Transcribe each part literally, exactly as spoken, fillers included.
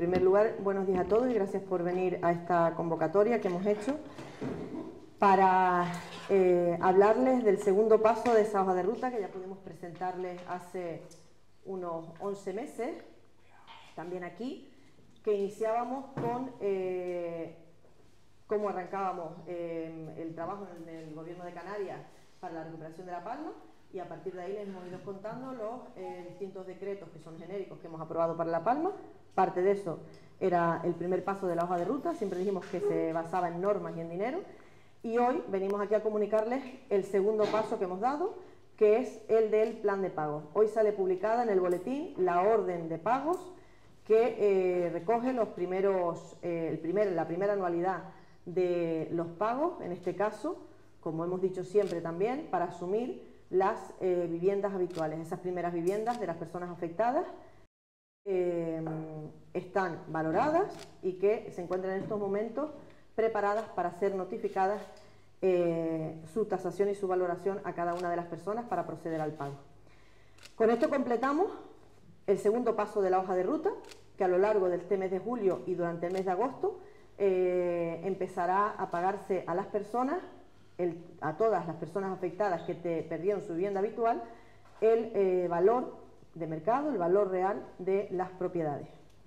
primer lugar, buenos días a todos y gracias por venir a esta convocatoria que hemos hecho para eh, hablarles del segundo paso de esa hoja de ruta que ya pudimos presentarles hace unos once meses, también aquí, que iniciábamos con eh, cómo arrancábamos eh, el trabajo en el Gobierno de Canarias para la recuperación de La Palma, y a partir de ahí les hemos ido contando los eh, distintos decretos que son genéricos que hemos aprobado para La Palma. Parte de eso era el primer paso de la hoja de ruta, siempre dijimos que se basaba en normas y en dinero, y hoy venimos aquí a comunicarles el segundo paso que hemos dado, que es el del plan de pagos. Hoy sale publicada en el boletín la orden de pagos que eh, recoge los primeros, eh, el primer, la primera anualidad de los pagos, en este caso, como hemos dicho siempre también, para asumir las eh, viviendas habituales. Esas primeras viviendas de las personas afectadas eh, están valoradas y que se encuentran en estos momentos preparadas para ser notificadas eh, su tasación y su valoración a cada una de las personas para proceder al pago. Con esto completamos el segundo paso de la hoja de ruta, que a lo largo de este mes de julio y durante el mes de agosto eh, empezará a pagarse a las personas, el, a todas las personas afectadas que te perdieron su vivienda habitual, el eh, valor de mercado, el valor real de las propiedades.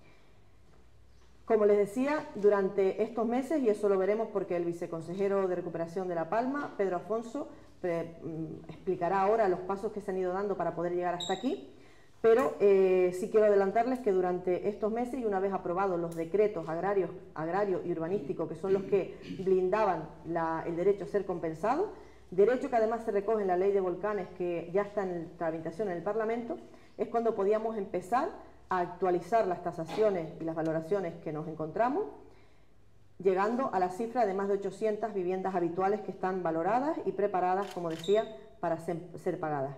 Como les decía, durante estos meses, y eso lo veremos porque el viceconsejero de Recuperación de La Palma, Pedro Afonso, pre, explicará ahora los pasos que se han ido dando para poder llegar hasta aquí, pero eh, sí quiero adelantarles que durante estos meses, y una vez aprobados los decretos agrarios, agrario y urbanístico, que son los que blindaban la, el derecho a ser compensado, derecho que además se recoge en la ley de volcanes, que ya está en tramitación en el Parlamento, es cuando podíamos empezar a actualizar las tasaciones y las valoraciones que nos encontramos, llegando a la cifra de más de ochocientas viviendas habituales que están valoradas y preparadas, como decía, para ser, ser pagadas.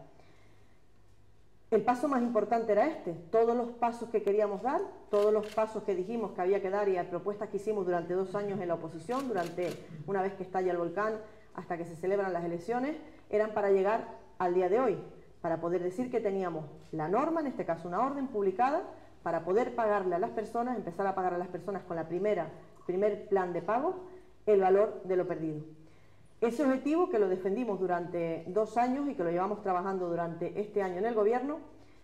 El paso más importante era este, todos los pasos que queríamos dar, todos los pasos que dijimos que había que dar y las propuestas que hicimos durante dos años en la oposición, durante una vez que estalla el volcán hasta que se celebran las elecciones, eran para llegar al día de hoy, para poder decir que teníamos la norma, en este caso una orden publicada, para poder pagarle a las personas, empezar a pagar a las personas con la primera, primer plan de pago, el valor de lo perdido. Ese objetivo, que lo defendimos durante dos años y que lo llevamos trabajando durante este año en el Gobierno,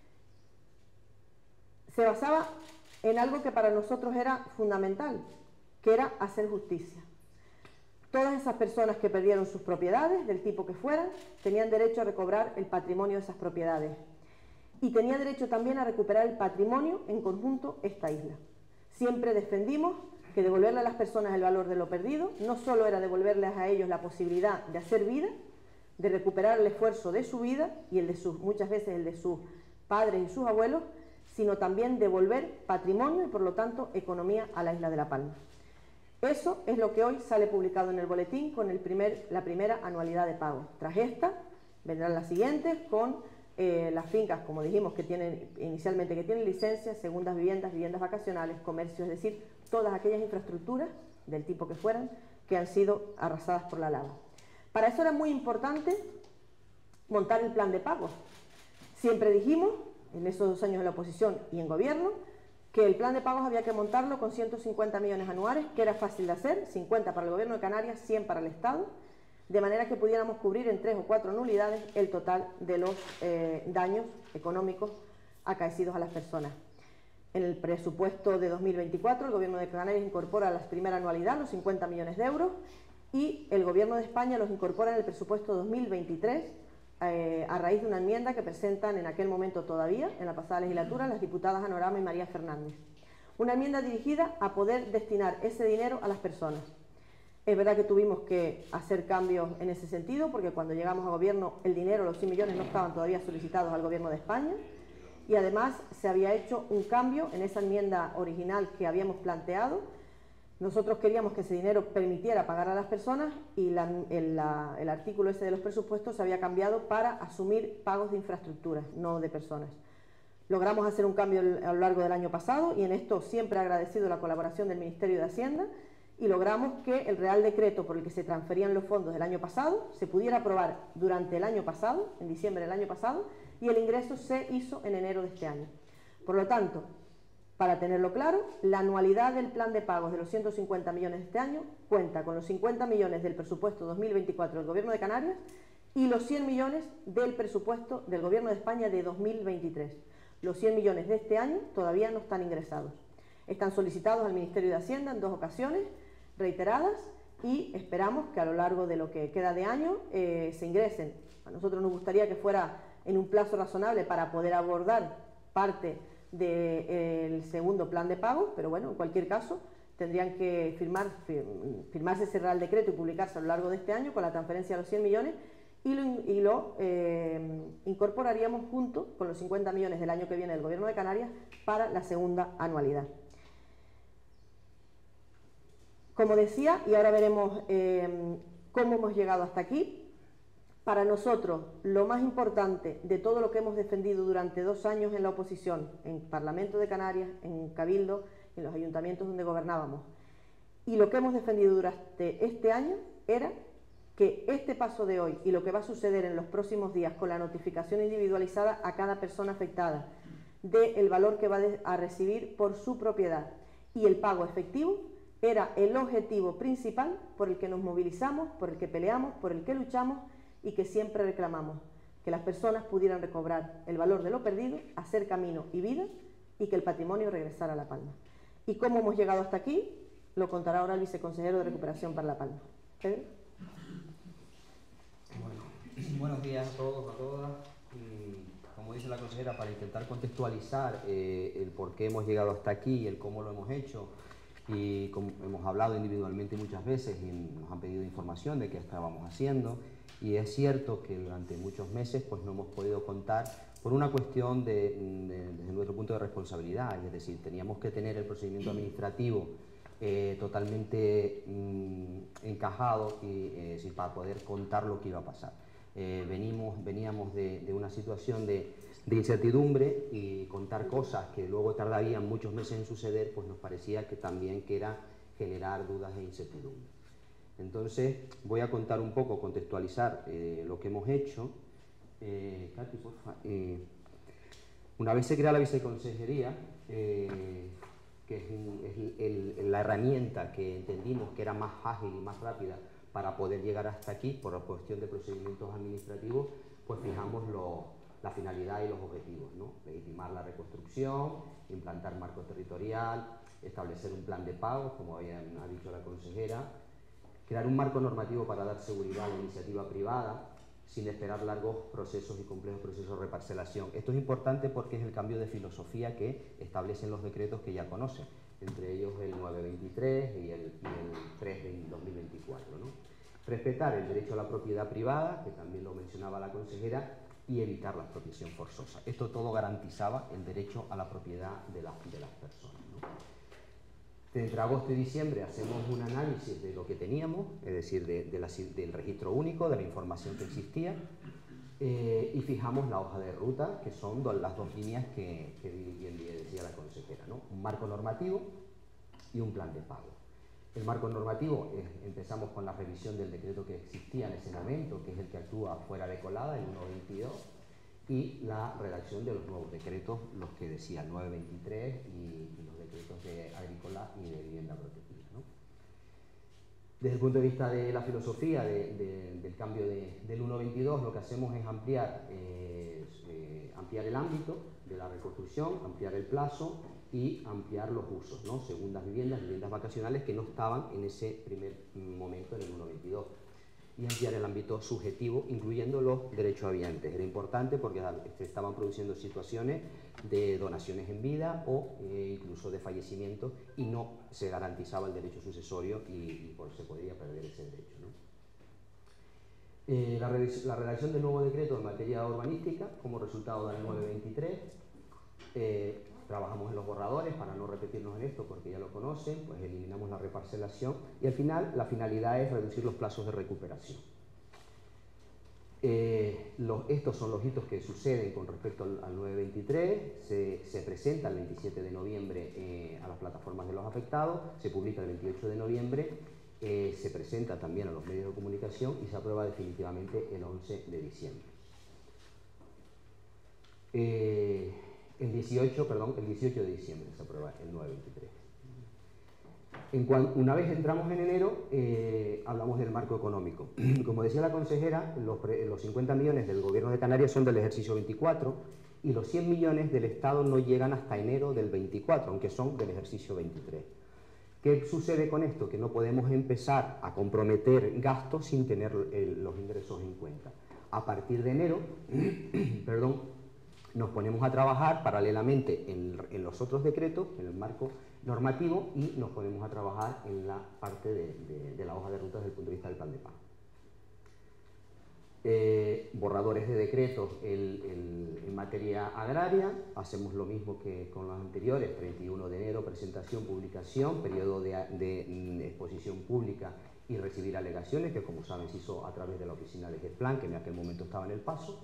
se basaba en algo que para nosotros era fundamental, que era hacer justicia. Todas esas personas que perdieron sus propiedades, del tipo que fueran, tenían derecho a recobrar el patrimonio de esas propiedades. Y tenía derecho también a recuperar el patrimonio en conjunto esta isla. Siempre defendimos que devolverle a las personas el valor de lo perdido no solo era devolverles a ellos la posibilidad de hacer vida, de recuperar el esfuerzo de su vida y el de sus, muchas veces el de sus padres y sus abuelos, sino también devolver patrimonio y por lo tanto economía a la isla de La Palma. Eso es lo que hoy sale publicado en el boletín con el primer, la primera anualidad de pago. Tras esta vendrán las siguientes con eh, las fincas, como dijimos, que tienen inicialmente que tienen licencias, segundas viviendas, viviendas vacacionales, comercio, es decir, todas aquellas infraestructuras del tipo que fueran que han sido arrasadas por la lava. Para eso era muy importante montar el plan de pago. Siempre dijimos, en esos dos años de la oposición y en gobierno, que el plan de pagos había que montarlo con ciento cincuenta millones anuales, que era fácil de hacer, cincuenta para el Gobierno de Canarias, cien para el Estado, de manera que pudiéramos cubrir en tres o cuatro nulidades el total de los eh, daños económicos acaecidos a las personas. En el presupuesto de dos mil veinticuatro, el Gobierno de Canarias incorpora la primera anualidad, los cincuenta millones de euros, y el Gobierno de España los incorpora en el presupuesto dos mil veintitrés, eh, a raíz de una enmienda que presentan en aquel momento todavía, en la pasada legislatura, las diputadas Anorama y María Fernández. Una enmienda dirigida a poder destinar ese dinero a las personas. Es verdad que tuvimos que hacer cambios en ese sentido, porque cuando llegamos a gobierno el dinero, los cien millones, no estaban todavía solicitados al Gobierno de España, y además se había hecho un cambio en esa enmienda original que habíamos planteado. Nosotros queríamos que ese dinero permitiera pagar a las personas y la, el, la, el artículo ese de los presupuestos se había cambiado para asumir pagos de infraestructuras, no de personas. Logramos hacer un cambio a lo largo del año pasado y en esto siempre he agradecido la colaboración del Ministerio de Hacienda, y logramos que el Real Decreto por el que se transferían los fondos del año pasado se pudiera aprobar durante el año pasado, en diciembre del año pasado, y el ingreso se hizo en enero de este año. Por lo tanto, Para tenerlo claro, la anualidad del plan de pagos de los ciento cincuenta millones de este año cuenta con los cincuenta millones del presupuesto dos mil veinticuatro del Gobierno de Canarias y los cien millones del presupuesto del Gobierno de España de dos mil veintitrés. Los cien millones de este año todavía no están ingresados. Están solicitados al Ministerio de Hacienda en dos ocasiones reiteradas y esperamos que a lo largo de lo que queda de año eh, se ingresen. A nosotros nos gustaría que fuera en un plazo razonable para poder abordar parte del segundo plan de pagos, pero bueno, en cualquier caso tendrían que firmar, firmarse ese Real Decreto y publicarse a lo largo de este año con la transferencia de los cien millones y lo, y lo eh, incorporaríamos junto con los cincuenta millones del año que viene del Gobierno de Canarias para la segunda anualidad. Como decía, y ahora veremos eh, cómo hemos llegado hasta aquí. Para nosotros, lo más importante de todo lo que hemos defendido durante dos años en la oposición, en Parlamento de Canarias, en Cabildo, en los ayuntamientos donde gobernábamos, y lo que hemos defendido durante este año era que este paso de hoy y lo que va a suceder en los próximos días con la notificación individualizada a cada persona afectada del valor que va a recibir por su propiedad y el pago efectivo era el objetivo principal por el que nos movilizamos, por el que peleamos, por el que luchamos y que siempre reclamamos, que las personas pudieran recobrar el valor de lo perdido, hacer camino y vida y que el patrimonio regresara a La Palma. ¿Y cómo hemos llegado hasta aquí? Lo contará ahora el viceconsejero de Recuperación para La Palma. ¿Pedro? Bueno, buenos días a todos, a todas. Y, como dice la consejera, para intentar contextualizar eh, el por qué hemos llegado hasta aquí y el cómo lo hemos hecho, y como hemos hablado individualmente muchas veces y nos han pedido información de qué estábamos haciendo, y es cierto que durante muchos meses pues no hemos podido contar por una cuestión de, de, desde nuestro punto de responsabilidad, es decir, teníamos que tener el procedimiento administrativo eh, totalmente mm, encajado y, eh, es decir, para poder contar lo que iba a pasar. Eh, venimos, veníamos de, de una situación de, de incertidumbre y contar cosas que luego tardarían muchos meses en suceder, pues nos parecía que también que era generar dudas e incertidumbre. Entonces voy a contar un poco, contextualizar eh, lo que hemos hecho. Eh, Katy, porfa. Eh, una vez se crea la viceconsejería, eh, que es, un, es el, el, la herramienta que entendimos que era más ágil y más rápida para poder llegar hasta aquí, por la cuestión de procedimientos administrativos, pues fijamos lo, la finalidad y los objetivos, ¿no? Legitimar la reconstrucción, implantar marco territorial, establecer un plan de pagos, como habían, ha dicho la consejera, crear un marco normativo para dar seguridad a la iniciativa privada, sin esperar largos procesos y complejos procesos de reparcelación. Esto es importante porque es el cambio de filosofía que establecen los decretos que ya conocen, entre ellos el nueve veintitrés y el, y el tres de dos mil veinticuatro, ¿no? Respetar el derecho a la propiedad privada, que también lo mencionaba la consejera, y evitar la expropiación forzosa. Esto todo garantizaba el derecho a la propiedad de, la, de las personas, ¿no? Entre agosto y diciembre hacemos un análisis de lo que teníamos, es decir, de, de la, del registro único, de la información que existía, eh, y fijamos la hoja de ruta, que son do, las dos líneas que, que bien decía la consejera, ¿no? Un marco normativo y un plan de pago. El marco normativo, es, empezamos con la revisión del decreto que existía en ese momento, que es el que actúa fuera de colada, el uno veintidós, y la redacción de los nuevos decretos, los que decía el nueve veintitrés y, y los decretos de agrícola y de vivienda protegida, ¿no? Desde el punto de vista de la filosofía de, de, del cambio de, del uno veintidós, lo que hacemos es ampliar, eh, eh, ampliar el ámbito de la reconstrucción, ampliar el plazo y ampliar los usos, ¿no? Segundas viviendas, viviendas vacacionales que no estaban en ese primer momento en el uno veintidós. Y ampliar el ámbito subjetivo, incluyendo los derechohabientes. Era importante porque se estaban produciendo situaciones de donaciones en vida o eh, incluso de fallecimiento y no se garantizaba el derecho sucesorio y, y por, se podría perder ese derecho, ¿no? Eh, la, la redacción del nuevo decreto en materia urbanística, como resultado del nueve veintitrés, eh, trabajamos en los borradores para no repetirnos en esto porque ya lo conocen, pues eliminamos la reparcelación y al final la finalidad es reducir los plazos de recuperación. Eh, los, estos son los hitos que suceden con respecto al, al nueve veintitrés, se, se presenta el veintisiete de noviembre eh, a las plataformas de los afectados, se publica el veintiocho de noviembre, eh, se presenta también a los medios de comunicación y se aprueba definitivamente el once de diciembre. Eh, El dieciocho, perdón, el dieciocho de diciembre se aprueba el nueve veintitrés. En cuan, una vez entramos en enero, eh, hablamos del marco económico. Como decía la consejera, los, pre, los cincuenta millones del Gobierno de Canarias son del ejercicio veinticuatro y los cien millones del Estado no llegan hasta enero del veinticuatro, aunque son del ejercicio veintitrés. ¿Qué sucede con esto? Que no podemos empezar a comprometer gastos sin tener el, los ingresos en cuenta. A partir de enero, perdón, nos ponemos a trabajar paralelamente en, en los otros decretos, en el marco normativo, y nos ponemos a trabajar en la parte de, de, de la hoja de ruta desde el punto de vista del plan de pago. Eh, borradores de decretos el, el, en materia agraria, hacemos lo mismo que con los anteriores, treinta y uno de enero, presentación, publicación, periodo de, de, de exposición pública y recibir alegaciones, que como saben se hizo a través de la oficina de GESPLAN, que en aquel momento estaba en el paso.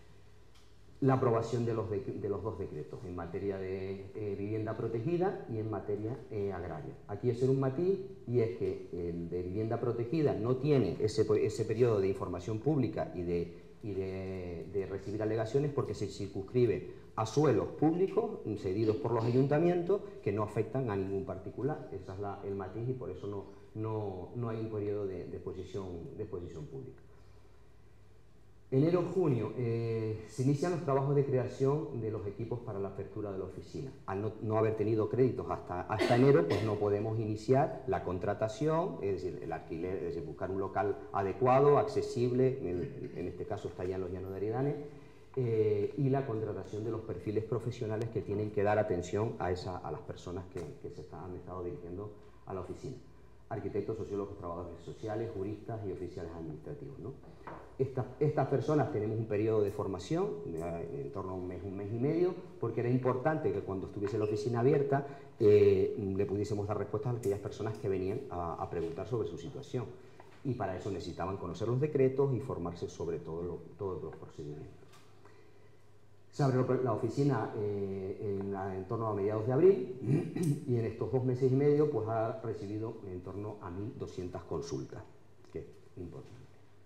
La aprobación de los, de, de los dos decretos en materia de eh, vivienda protegida y en materia eh, agraria. Aquí hay que hacer un matiz, y es que el de vivienda protegida no tiene ese, ese periodo de información pública y, de, y de, de recibir alegaciones, porque se circunscribe a suelos públicos cedidos por los ayuntamientos que no afectan a ningún particular. Ese es la, el matiz, y por eso no, no, no hay un periodo de, de, exposición, de exposición pública. Enero-junio eh, se inician los trabajos de creación de los equipos para la apertura de la oficina. Al no, no haber tenido créditos hasta, hasta enero, pues no podemos iniciar la contratación, es decir, el alquiler, es decir, buscar un local adecuado, accesible, en, en este caso está ya en los Llanos de Aridane, eh, y la contratación de los perfiles profesionales que tienen que dar atención a, esa, a las personas que, que se están, han estado dirigiendo a la oficina. Arquitectos, sociólogos, trabajadores sociales, juristas y oficiales administrativos, ¿no? Estas, estas personas tenemos un periodo de formación, en torno a un mes, un mes y medio, porque era importante que cuando estuviese la oficina abierta eh, le pudiésemos dar respuestas a aquellas personas que venían a, a preguntar sobre su situación. Y para eso necesitaban conocer los decretos y formarse sobre todo lo, todos los procedimientos. Se abre la oficina eh, en, la, en torno a mediados de abril, y en estos dos meses y medio pues, ha recibido en torno a mil doscientas consultas, que es importante.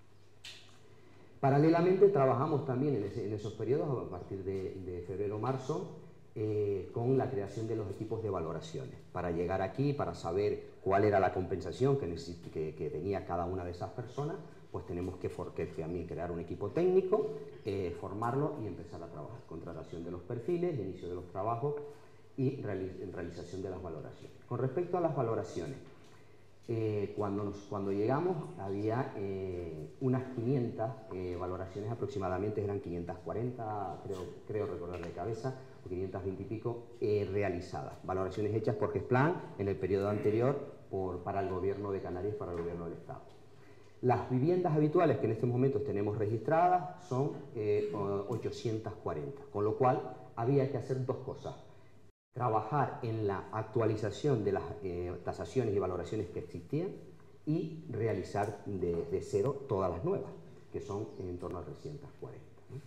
Paralelamente trabajamos también en, ese, en esos periodos, a partir de, de febrero-marzo, eh, con la creación de los equipos de valoraciones, para llegar aquí, para saber cuál era la compensación que, que, que tenía cada una de esas personas, pues tenemos que, for, que también crear un equipo técnico, eh, formarlo y empezar a trabajar. Contratación de los perfiles, inicio de los trabajos y realiz, realización de las valoraciones. Con respecto a las valoraciones, eh, cuando, nos, cuando llegamos había eh, unas quinientas eh, valoraciones aproximadamente, eran quinientas cuarenta, creo, creo recordar de cabeza, o quinientas veinte y pico eh, realizadas. Valoraciones hechas por GESPLAN en el periodo anterior por, para el Gobierno de Canarias y para el Gobierno del Estado. Las viviendas habituales que en estos momentos tenemos registradas son eh, ochocientas cuarenta, con lo cual había que hacer dos cosas. Trabajar en la actualización de las eh, tasaciones y valoraciones que existían y realizar de, de cero todas las nuevas, que son en torno a trescientas cuarenta. ¿no?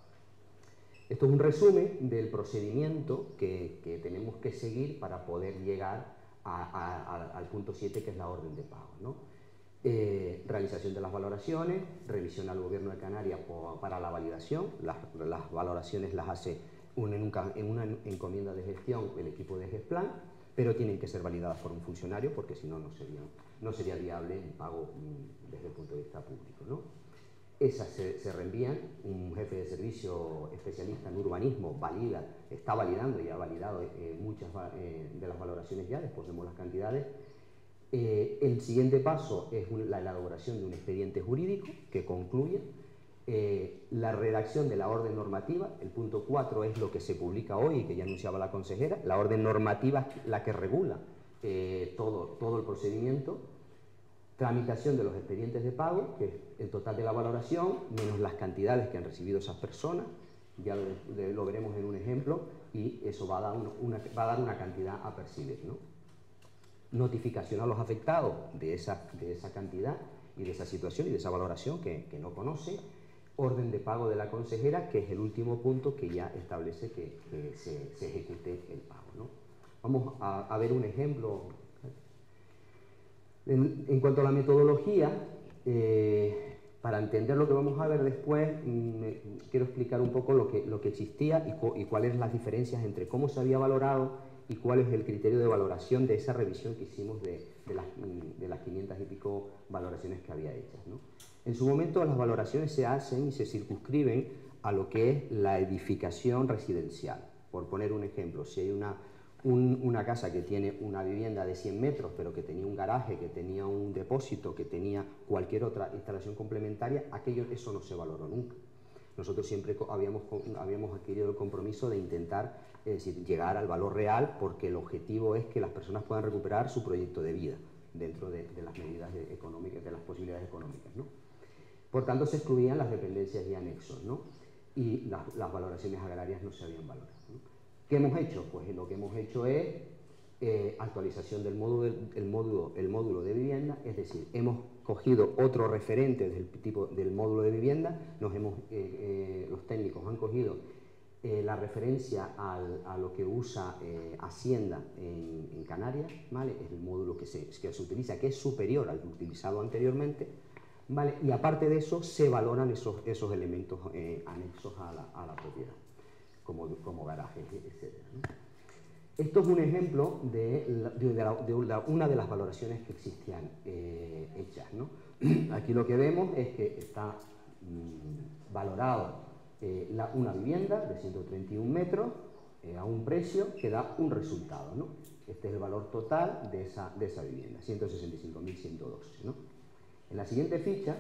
Esto es un resumen del procedimiento que, que tenemos que seguir para poder llegar a, a, a, al punto siete, que es la orden de pago, ¿no? Eh, realización de las valoraciones, revisión al Gobierno de Canarias por, para la validación. Las, las valoraciones las hace un, en, un, en una encomienda de gestión el equipo de GESPLAN, pero tienen que ser validadas por un funcionario, porque si no, no sería, no sería viable el pago mm, desde el punto de vista público, ¿no? Esas se, se reenvían, un jefe de servicio especialista en urbanismo valida, está validando y ha validado eh, muchas eh, de las valoraciones ya, después vemos las cantidades. Eh, el siguiente paso es un, la elaboración de un expediente jurídico que concluye eh, la redacción de la orden normativa. El punto cuatro es lo que se publica hoy y que ya anunciaba la consejera. La orden normativa es la que regula eh, todo, todo el procedimiento. Tramitación de los expedientes de pago, que es el total de la valoración, menos las cantidades que han recibido esas personas. Ya lo, lo veremos en un ejemplo, y eso va a dar una, va a dar una cantidad a percibir, ¿no? Notificación a los afectados de esa, de esa cantidad y de esa situación y de esa valoración que, que no conoce. Orden de pago de la consejera, que es el último punto que ya establece que, que se, se ejecute el pago, ¿no? Vamos a, a ver un ejemplo. En, en cuanto a la metodología, eh, Para entender lo que vamos a ver después, mmm, quiero explicar un poco lo que, lo que existía y, cu y cuáles eran las diferencias entre cómo se había valorado y cuál es el criterio de valoración de esa revisión que hicimos de, de, las, de las quinientas y pico valoraciones que había hechas, ¿no? En su momento las valoraciones se hacen y se circunscriben a lo que es la edificación residencial. Por poner un ejemplo, si hay una, un, una casa que tiene una vivienda de cien metros, pero que tenía un garaje, que tenía un depósito, que tenía cualquier otra instalación complementaria, aquello, eso no se valoró nunca. Nosotros siempre habíamos, habíamos adquirido el compromiso de intentar es decir, llegar al valor real, porque el objetivo es que las personas puedan recuperar su proyecto de vida dentro de, de las medidas de, económicas, de las posibilidades económicas, ¿no? Por tanto, se excluían las dependencias y anexos, ¿no? Y las, las valoraciones agrarias no se habían valorado, ¿no? ¿Qué hemos hecho? Pues lo que hemos hecho es eh, actualización del módulo, el módulo, el módulo de vivienda, es decir, hemos cogido otro referente del tipo del módulo de vivienda, nos hemos, eh, eh, los técnicos han cogido eh, la referencia al, a lo que usa eh, Hacienda en, en Canarias, ¿vale? Es el módulo que se, que se utiliza, que es superior al utilizado anteriormente, ¿vale? Y aparte de eso se valoran esos, esos elementos eh, anexos a la, a la propiedad, como, como garajes, etcétera, ¿no? Esto es un ejemplo de, la, de, la, de la, una de las valoraciones que existían eh, hechas, ¿no? Aquí lo que vemos es que está mmm, valorado eh, la, una vivienda de ciento treinta y un metros eh, a un precio que da un resultado, ¿no? Este es el valor total de esa, de esa vivienda, ciento sesenta y cinco mil ciento doce, ¿no? En la siguiente ficha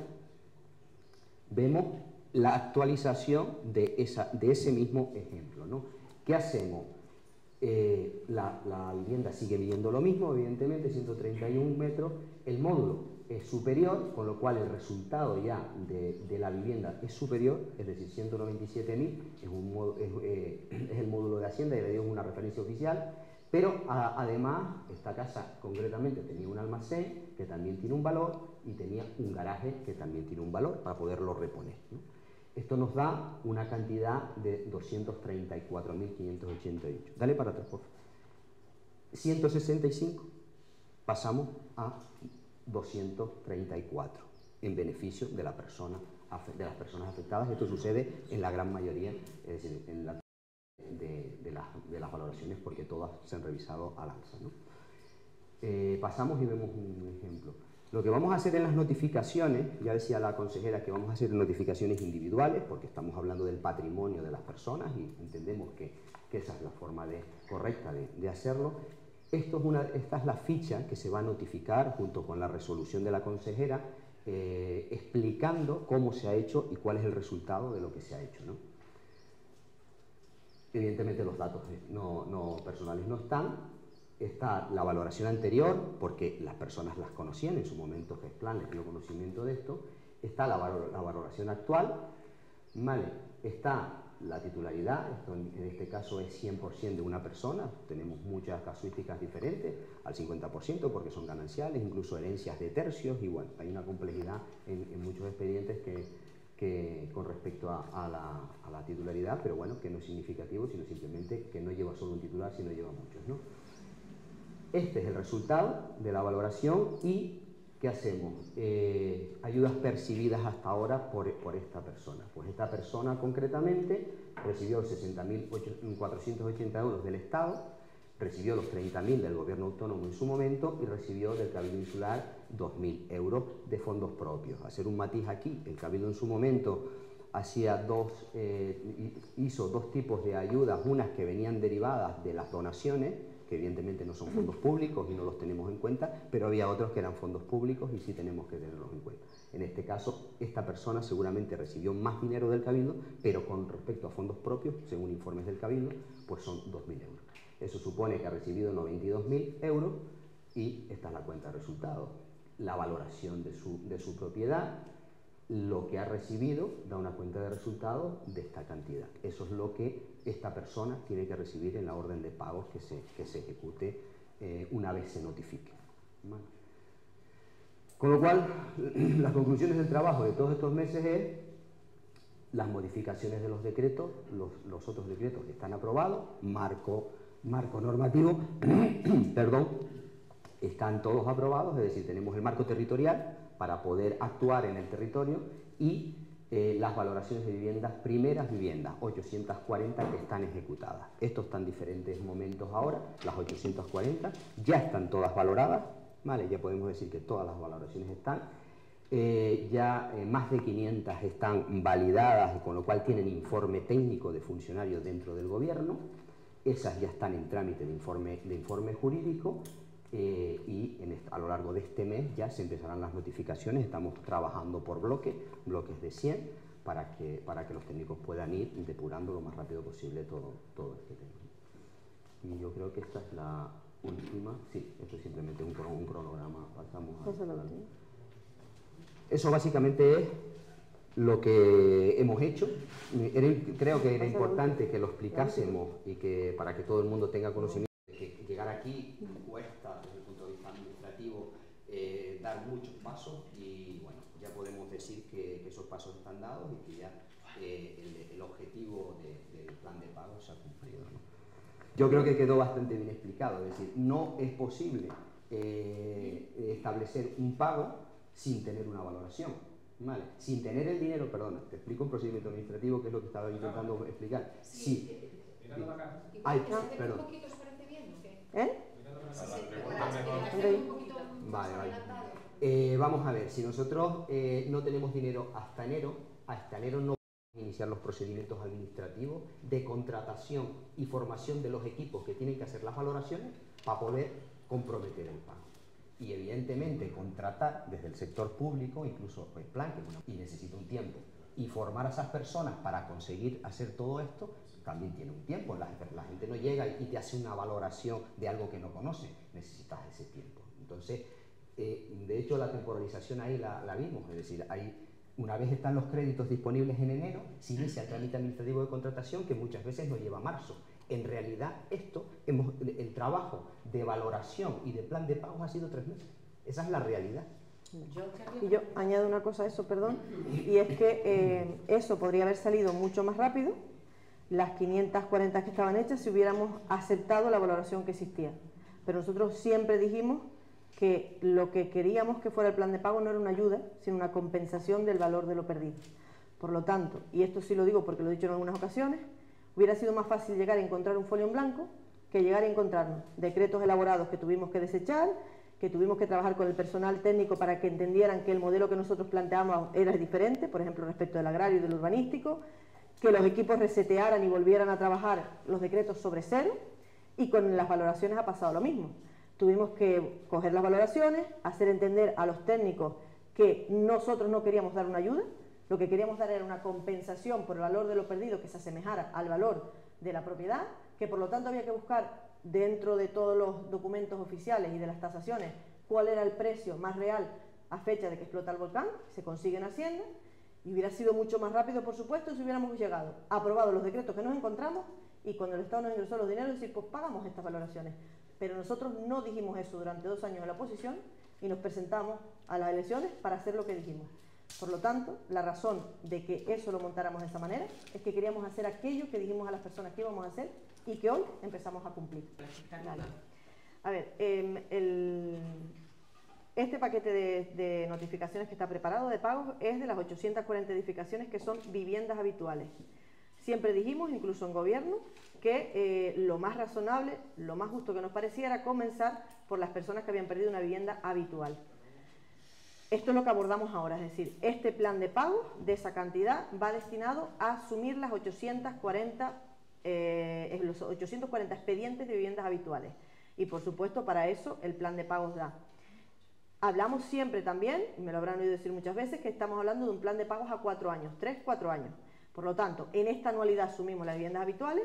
vemos la actualización de, esa, de ese mismo ejemplo, ¿no? ¿Qué hacemos? Eh, la, la vivienda sigue midiendo lo mismo, evidentemente, ciento treinta y un metros, el módulo es superior, con lo cual el resultado ya de, de la vivienda es superior, es decir, ciento noventa y siete mil, es, un modo, es, eh, es el módulo de Hacienda y le dio una referencia oficial, pero a, además esta casa concretamente tenía un almacén que también tiene un valor y tenía un garaje que también tiene un valor para poderlo reponer, ¿no? Esto nos da una cantidad de doscientos treinta y cuatro mil quinientos ochenta y ocho. Dale para atrás, por favor. ciento sesenta y cinco pasamos a doscientos treinta y cuatro en beneficio de, la persona, de las personas afectadas. Esto sucede en la gran mayoría, es decir, en la de, de, las, de las valoraciones, porque todas se han revisado al alza, ¿no? Eh, pasamos y vemos un ejemplo. Lo que vamos a hacer en las notificaciones, ya decía la consejera que vamos a hacer notificaciones individuales, porque estamos hablando del patrimonio de las personas y entendemos que, que esa es la forma de, correcta de, de hacerlo. Esto es una, esta es la ficha que se va a notificar junto con la resolución de la consejera, eh, explicando cómo se ha hecho y cuál es el resultado de lo que se ha hecho, ¿no? Evidentemente los datos no, no personales no están. Está la valoración anterior, porque las personas las conocían en su momento, GESPLAN les dio conocimiento de esto. Está la, valor, la valoración actual, ¿vale? Está la titularidad, esto en, en este caso es cien por cien de una persona, tenemos muchas casuísticas diferentes, al cincuenta por ciento porque son gananciales, incluso herencias de tercios, y bueno, hay una complejidad en, en muchos expedientes que, que con respecto a, a, la, a la titularidad, pero bueno, que no es significativo, sino simplemente que no lleva solo un titular, sino lleva muchos, ¿no? Este es el resultado de la valoración y ¿qué hacemos? Eh, ayudas percibidas hasta ahora por, por esta persona. Pues esta persona concretamente recibió sesenta mil cuatrocientos ochenta euros del Estado, recibió los treinta mil del Gobierno autónomo en su momento y recibió del Cabildo Insular dos mil euros de fondos propios. Hacer un matiz aquí, el Cabildo en su momento hacía dos, eh, hizo dos tipos de ayudas, unas que venían derivadas de las donaciones, que evidentemente no son fondos públicos y no los tenemos en cuenta, pero había otros que eran fondos públicos y sí tenemos que tenerlos en cuenta. En este caso, esta persona seguramente recibió más dinero del Cabildo, pero con respecto a fondos propios, según informes del Cabildo, pues son dos mil euros. Eso supone que ha recibido noventa y dos mil euros y esta es la cuenta de resultados. La valoración de su, de su propiedad, lo que ha recibido, da una cuenta de resultados de esta cantidad. Eso es lo que esta persona tiene que recibir en la orden de pagos que se, que se ejecute eh, una vez se notifique. ¿Vale? Con lo cual, las conclusiones del trabajo de todos estos meses es las modificaciones de los decretos, los, los otros decretos que están aprobados, marco, marco normativo, perdón, están todos aprobados, es decir, tenemos el marco territorial para poder actuar en el territorio, y eh, las valoraciones de viviendas, primeras viviendas, ochocientas cuarenta que están ejecutadas. Esto está en diferentes momentos ahora, las ochocientas cuarenta ya están todas valoradas, ¿vale? Ya podemos decir que todas las valoraciones están. Eh, ya eh, más de quinientas están validadas, y con lo cual tienen informe técnico de funcionarios dentro del gobierno. Esas ya están en trámite de informe, de informe jurídico, eh, y en a lo largo de este mes ya se empezarán las notificaciones. Estamos trabajando por bloques, bloques de cien, para que, para que los técnicos puedan ir depurando lo más rápido posible todo, todo este tema. Y yo creo que esta es la última. Sí, esto es simplemente un, un cronograma. Pasamos a... Eso básicamente es lo que hemos hecho. Era, creo que era importante que lo explicásemos, y que para que todo el mundo tenga conocimiento de que llegar aquí cuesta, desde el punto de vista administrativo, eh, dar muchos pasos, y bueno, ya podemos decir que, que esos pasos están dados y que ya eh, el, el objetivo de, del plan de pago se ha cumplido, ¿no? Yo creo que quedó bastante bien explicado, es decir, no es posible eh, establecer un pago sin tener una valoración, ¿vale? Sin tener el dinero, perdona, te explico un procedimiento administrativo que es lo que estaba intentando explicar. Sí. Ay, perdón. ¿Eh? Vale, vale. Eh, vamos a ver, si nosotros eh, no tenemos dinero hasta enero, hasta enero no podemos iniciar los procedimientos administrativos de contratación y formación de los equipos que tienen que hacer las valoraciones para poder comprometer el pago. Y evidentemente contratar desde el sector público, incluso el plan, que bueno, y necesita un tiempo, y formar a esas personas para conseguir hacer todo esto, también tiene un tiempo. La, la gente no llega y te hace una valoración de algo que no conoce, necesitas ese tiempo. Entonces, eh, de hecho la temporalización ahí la, la vimos, es decir, hay, una vez están los créditos disponibles en enero, se inicia el trámite administrativo de contratación, que muchas veces nos lleva a marzo. En realidad, esto, hemos, el trabajo de valoración y de plan de pagos ha sido tres meses. Esa es la realidad. Y yo añado una cosa a eso, perdón, y es que eh, eso podría haber salido mucho más rápido, las quinientas cuarenta que estaban hechas, si hubiéramos aceptado la valoración que existía. Pero nosotros siempre dijimos que lo que queríamos que fuera el plan de pago no era una ayuda, sino una compensación del valor de lo perdido. Por lo tanto, y esto sí lo digo porque lo he dicho en algunas ocasiones, hubiera sido más fácil llegar a encontrar un folio en blanco que llegar a encontrarnos decretos elaborados que tuvimos que desechar, que tuvimos que trabajar con el personal técnico para que entendieran que el modelo que nosotros planteábamos era diferente, por ejemplo, respecto del agrario y del urbanístico, que los equipos resetearan y volvieran a trabajar los decretos sobre cero, y con las valoraciones ha pasado lo mismo. Tuvimos que coger las valoraciones, hacer entender a los técnicos que nosotros no queríamos dar una ayuda, lo que queríamos dar era una compensación por el valor de lo perdido que se asemejara al valor de la propiedad, que por lo tanto había que buscar dentro de todos los documentos oficiales y de las tasaciones cuál era el precio más real a fecha de que explota el volcán, se consigue en Hacienda, y hubiera sido mucho más rápido, por supuesto, si hubiéramos llegado, aprobado los decretos que nos encontramos, y cuando el Estado nos ingresó los dineros, decir, pues pagamos estas valoraciones. Pero nosotros no dijimos eso durante dos años en la oposición, y nos presentamos a las elecciones para hacer lo que dijimos. Por lo tanto, la razón de que eso lo montáramos de esa manera es que queríamos hacer aquello que dijimos a las personas que íbamos a hacer y que hoy empezamos a cumplir. Dale. A ver, eh, el, este paquete de, de notificaciones que está preparado de pagos es de las ochocientas cuarenta edificaciones que son viviendas habituales. Siempre dijimos, incluso en gobierno, que eh, lo más razonable, lo más justo que nos parecía era comenzar por las personas que habían perdido una vivienda habitual. Esto es lo que abordamos ahora, es decir, este plan de pago de esa cantidad va destinado a asumir las ochocientas cuarenta, eh, los ochocientos cuarenta expedientes de viviendas habituales. Y por supuesto, para eso el plan de pagos da. Hablamos siempre también, y me lo habrán oído decir muchas veces, que estamos hablando de un plan de pagos a cuatro años, tres, cuatro años. Por lo tanto, en esta anualidad asumimos las viviendas habituales,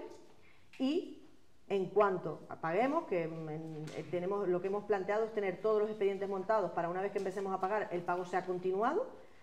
y en cuanto paguemos, que en, tenemos, lo que hemos planteado es tener todos los expedientes montados para una vez que empecemos a pagar, el pago sea continuado.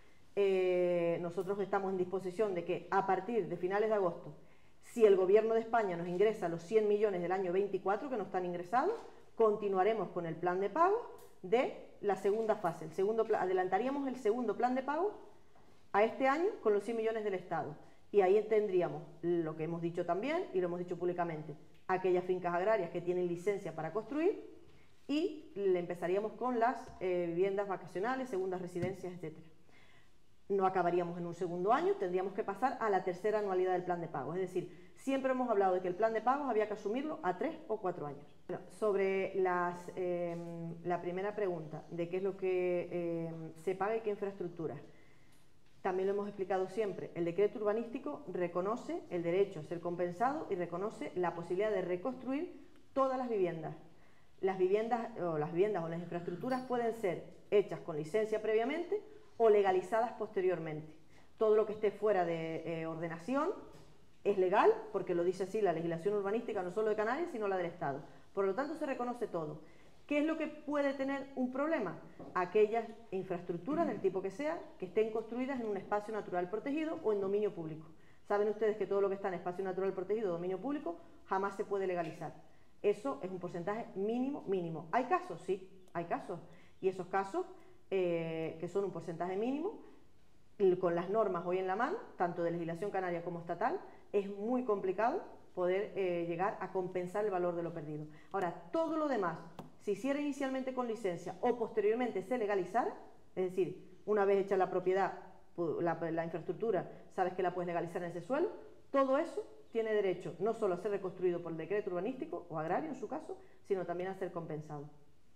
Eh, nosotros estamos en disposición de que a partir de finales de agosto, si el Gobierno de España nos ingresa los cien millones del año veinticuatro que no están ingresados, continuaremos con el plan de pago de la segunda fase. El segundo, adelantaríamos el segundo plan de pago a este año con los cien millones del Estado. Y ahí tendríamos lo que hemos dicho también, y lo hemos dicho públicamente, aquellas fincas agrarias que tienen licencia para construir, Y le empezaríamos con las eh, viviendas vacacionales, segundas residencias, etcétera. No acabaríamos en un segundo año, tendríamos que pasar a la tercera anualidad del plan de pagos. Es decir, siempre hemos hablado de que el plan de pagos había que asumirlo a tres o cuatro años. Bueno, sobre las, eh, la primera pregunta, de qué es lo que eh, se paga y qué infraestructuras. También lo hemos explicado siempre, el decreto urbanístico reconoce el derecho a ser compensado y reconoce la posibilidad de reconstruir todas las viviendas. Las viviendas o las viviendas o las infraestructuras pueden ser hechas con licencia previamente o legalizadas posteriormente. Todo lo que esté fuera de eh, ordenación es legal, porque lo dice así la legislación urbanística no solo de Canarias, sino la del Estado. Por lo tanto, se reconoce todo. ¿Qué es lo que puede tener un problema? Aquellas infraestructuras, del tipo que sea, que estén construidas en un espacio natural protegido o en dominio público. Saben ustedes que todo lo que está en espacio natural protegido o dominio público jamás se puede legalizar. Eso es un porcentaje mínimo, mínimo. ¿Hay casos? Sí, hay casos. Y esos casos, eh, que son un porcentaje mínimo, con las normas hoy en la mano, tanto de legislación canaria como estatal, es muy complicado poder eh, llegar a compensar el valor de lo perdido. Ahora, todo lo demás, si hiciera inicialmente con licencia o posteriormente se legalizara, es decir, una vez hecha la propiedad, la, la infraestructura, sabes que la puedes legalizar en ese suelo, todo eso tiene derecho no solo a ser reconstruido por el decreto urbanístico o agrario en su caso, sino también a ser compensado.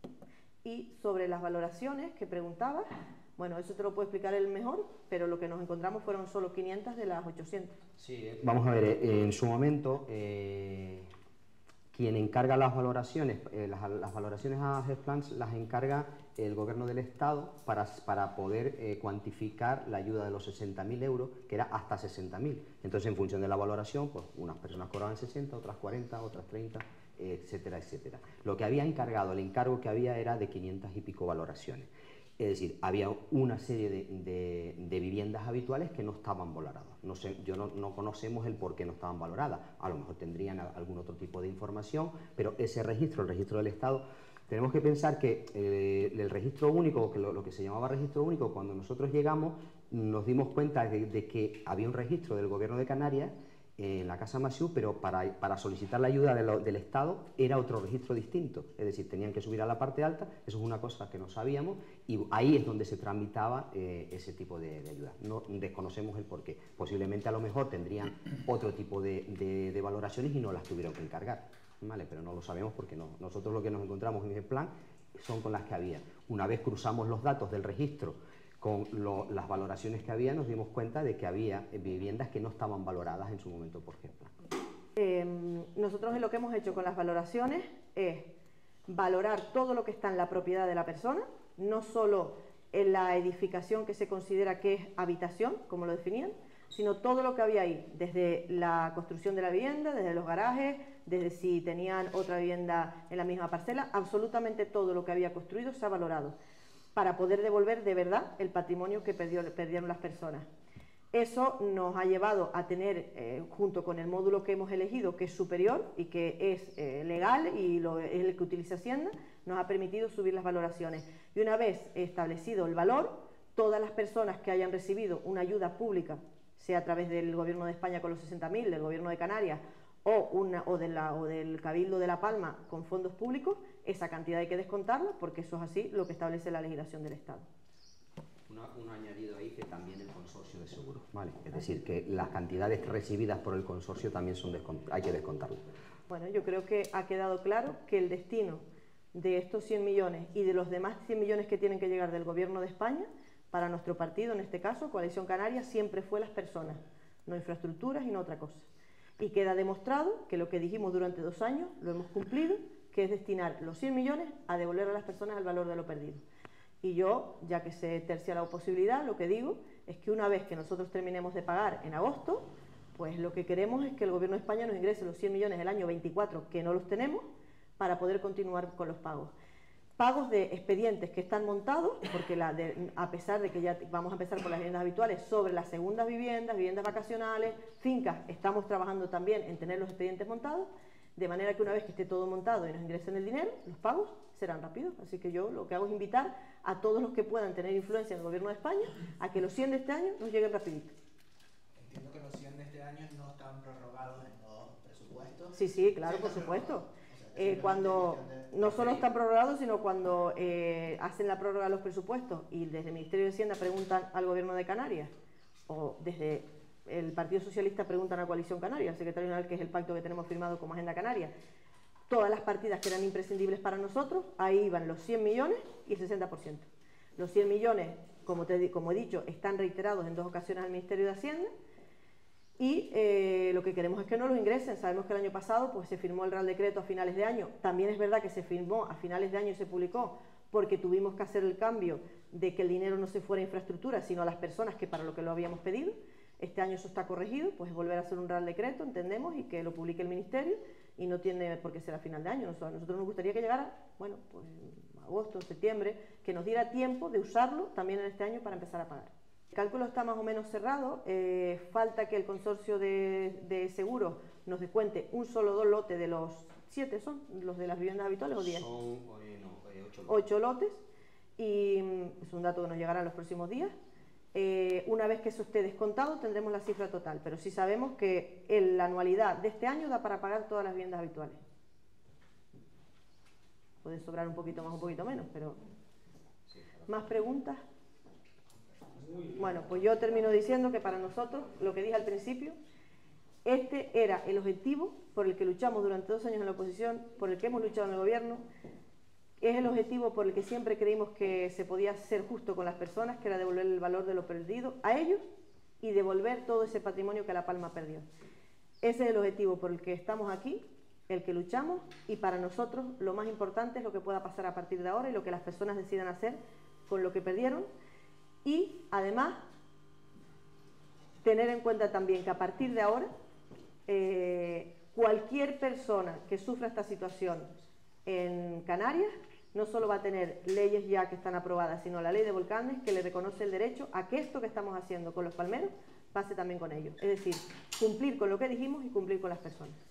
Y sobre las valoraciones que preguntabas, bueno, eso te lo puedo explicar él mejor, pero lo que nos encontramos fueron solo quinientas de las ochocientas. Sí, vamos a ver, eh, en su momento, eh, quien encarga las valoraciones, eh, las, las valoraciones a GESPLANS las encarga el Gobierno del Estado para, para poder eh, cuantificar la ayuda de los sesenta mil euros, que era hasta sesenta mil. Entonces, en función de la valoración, pues unas personas cobraban sesenta, otras cuarenta, otras treinta, etcétera, etcétera. Lo que había encargado, el encargo que había era de quinientas y pico valoraciones. Es decir, había una serie de, de, de viviendas habituales que no estaban valoradas. No sé, yo no, no conocemos el por qué no estaban valoradas. A lo mejor tendrían algún otro tipo de información, pero ese registro, el registro del Estado, tenemos que pensar que eh, el registro único, que lo, lo que se llamaba registro único, cuando nosotros llegamos nos dimos cuenta de, de que había un registro del Gobierno de Canarias en la Casa Masiu, pero para, para solicitar la ayuda de lo, del Estado era otro registro distinto, es decir, tenían que subir a la parte alta, eso es una cosa que no sabíamos, y ahí es donde se tramitaba eh, ese tipo de, de ayuda. No desconocemos el porqué, posiblemente a lo mejor tendrían otro tipo de, de, de valoraciones y no las tuvieron que encargar, ¿vale? Pero no lo sabemos porque no. Nosotros lo que nos encontramos en el plan son con las que había. Una vez cruzamos los datos del registro con lo, las valoraciones que había, nos dimos cuenta de que había viviendas que no estaban valoradas en su momento por ejemplo. Eh, nosotros lo que hemos hecho con las valoraciones es valorar todo lo que está en la propiedad de la persona, no solo en la edificación que se considera que es habitación, como lo definían, sino todo lo que había ahí, desde la construcción de la vivienda, desde los garajes, desde si tenían otra vivienda en la misma parcela, absolutamente todo lo que había construido se ha valorado, para poder devolver de verdad el patrimonio que perdió, perdieron las personas. Eso nos ha llevado a tener, eh, junto con el módulo que hemos elegido, que es superior y que es eh, legal y lo, es el que utiliza Hacienda, nos ha permitido subir las valoraciones. Y una vez establecido el valor, todas las personas que hayan recibido una ayuda pública, sea a través del Gobierno de España con los sesenta mil, del Gobierno de Canarias o, una, o, de la, o del Cabildo de La Palma con fondos públicos, esa cantidad hay que descontarla porque eso es así lo que establece la legislación del Estado. Una, un añadido ahí que también el consorcio de seguros, ¿vale? Es decir, que las cantidades recibidas por el consorcio también son hay que descontarlas. Bueno, yo creo que ha quedado claro que el destino de estos cien millones y de los demás cien millones que tienen que llegar del Gobierno de España, para nuestro partido, en este caso, Coalición Canaria, siempre fue las personas, no infraestructuras y no otra cosa. Y queda demostrado que lo que dijimos durante dos años lo hemos cumplido, que es destinar los cien millones a devolver a las personas el valor de lo perdido. Y yo, ya que se tercia la posibilidad, lo que digo es que una vez que nosotros terminemos de pagar en agosto, pues lo que queremos es que el Gobierno de España nos ingrese los cien millones del año veinticuatro, que no los tenemos, para poder continuar con los pagos. Pagos de expedientes que están montados, porque la de, a pesar de que ya vamos a empezar por las viviendas habituales, sobre las segundas viviendas, viviendas vacacionales, fincas, estamos trabajando también en tener los expedientes montados, de manera que una vez que esté todo montado y nos ingresen el dinero, los pagos serán rápidos. Así que yo lo que hago es invitar a todos los que puedan tener influencia en el Gobierno de España a que los cien de este año nos lleguen rapidito. Entiendo que los cien de este año no están prorrogados en los presupuestos. Sí, sí, claro, por supuesto. O sea, eh, cuando... De No solo están prorrogados, sino cuando eh, hacen la prórroga de los presupuestos y desde el Ministerio de Hacienda preguntan al Gobierno de Canarias, o desde el Partido Socialista preguntan a Coalición Canaria, al secretario general, que es el pacto que tenemos firmado como Agenda Canaria, todas las partidas que eran imprescindibles para nosotros, ahí iban los cien millones y el sesenta por ciento. Los cien millones, como, te, como he dicho, están reiterados en dos ocasiones al Ministerio de Hacienda, y eh, lo que queremos es que no los ingresen. Sabemos que el año pasado pues, se firmó el Real Decreto a finales de año. También es verdad que se firmó a finales de año y se publicó porque tuvimos que hacer el cambio de que el dinero no se fuera a infraestructura, sino a las personas, que para lo que lo habíamos pedido. Este año eso está corregido, pues volver a hacer un Real Decreto, entendemos, y que lo publique el Ministerio, y no tiene por qué ser a final de año. A nosotros nos gustaría que llegara, bueno, pues agosto, septiembre, que nos diera tiempo de usarlo también en este año para empezar a pagar. El cálculo está más o menos cerrado, eh, falta que el consorcio de, de seguros nos descuente un solo dos lotes de los siete, ¿son los de las viviendas habituales o diez? Son eh, no, eh, ocho, ocho lotes, y mm, es un dato que nos llegará en los próximos días. Eh, una vez que eso esté descontado tendremos la cifra total, pero sí sabemos que el, la anualidad de este año da para pagar todas las viviendas habituales. Puede sobrar un poquito más o un poquito menos, pero... ¿Más preguntas? Bueno, pues yo termino diciendo que para nosotros, lo que dije al principio, este era el objetivo por el que luchamos durante dos años en la oposición, por el que hemos luchado en el gobierno, es el objetivo por el que siempre creímos que se podía ser justo con las personas, que era devolver el valor de lo perdido a ellos y devolver todo ese patrimonio que La Palma perdió. Ese es el objetivo por el que estamos aquí, el que luchamos, y para nosotros lo más importante es lo que pueda pasar a partir de ahora y lo que las personas decidan hacer con lo que perdieron. Y además tener en cuenta también que a partir de ahora eh, cualquier persona que sufra esta situación en Canarias no solo va a tener leyes ya que están aprobadas, sino la ley de volcanes, que le reconoce el derecho a que esto que estamos haciendo con los palmeros pase también con ellos. Es decir, cumplir con lo que dijimos y cumplir con las personas.